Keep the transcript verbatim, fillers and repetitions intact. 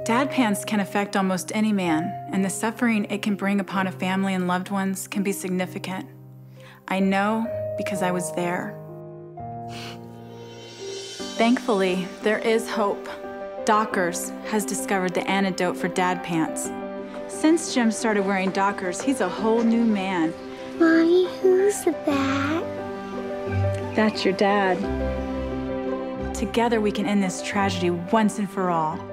Dad pants can affect almost any man, and the suffering it can bring upon a family and loved ones can be significant. I know because I was there. Thankfully, there is hope. Dockers has discovered the antidote for dad pants. Since Jim started wearing Dockers, he's a whole new man. Mommy, who's that? That's your dad. Together we can end this tragedy once and for all.